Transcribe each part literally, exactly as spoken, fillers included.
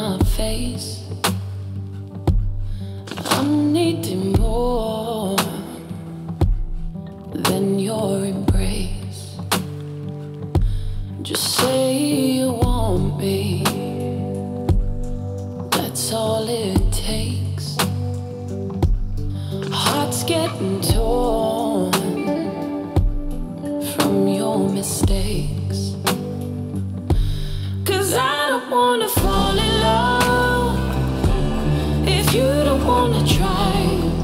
my face. I'm needing more than your embrace. Just say you want me, that's all it takes. Heart's getting torn from your mistakes. Cause I don't wanna fall in love if you don't wanna try.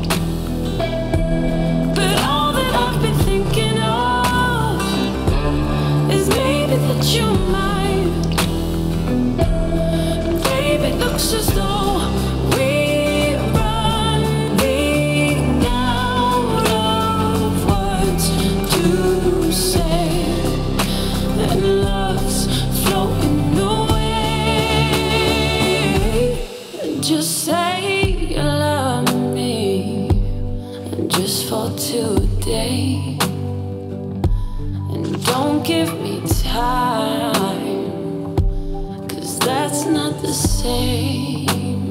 But all that I've been thinking of is maybe that you're mine. Baby, it looks as though we're running out of words to say, that love's floating away. Just say you love me, just for today, and don't give me time, 'cause that's not the same.